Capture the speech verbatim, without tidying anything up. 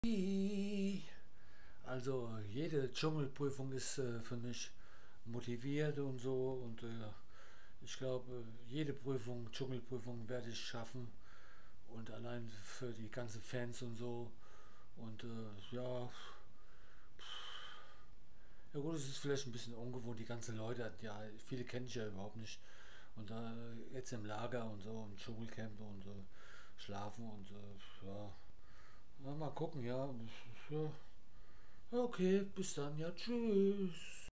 Hi. Also jede Dschungelprüfung ist äh, für mich motiviert und so und äh, ich glaube, jede Prüfung, Dschungelprüfung werde ich schaffen und allein für die ganzen Fans und so und äh, ja, ja gut, es ist vielleicht ein bisschen ungewohnt, die ganzen Leute, ja, viele kenne ich ja überhaupt nicht und da äh, jetzt im Lager und so, im Dschungelcamp und äh, schlafen und äh, ja, na, mal gucken, ja, ja. Okay, bis dann, ja, tschüss.